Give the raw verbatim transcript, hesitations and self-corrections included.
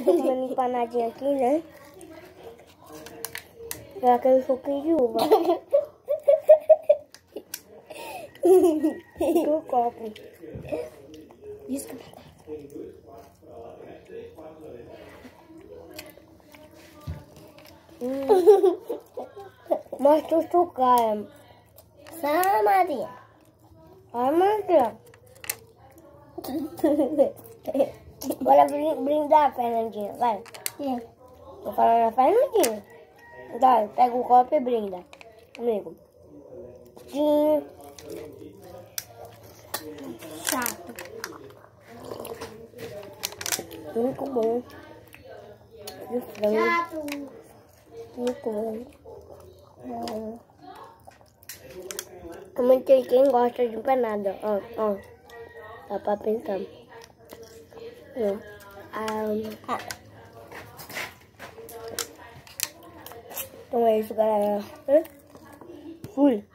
Eu tô comendo empanadinha aqui, né? É aquele suquinho de uva. Do copo. Desculpa. Hum. Mostra o sucar. Só Maria. Ai, Maria. Bora brindar, Fernandinha. Vai. Sim. Tô falando a Fernandinha. Vai, pega o copo e brinda. Comigo. Sim. Chato. Muito bom. De frango. Chato. Muito bom. Hum. Comentei quem gosta de empanada. Ó, ó. Dá pra pensar. Hum. Ah, então é isso, galera. Fui.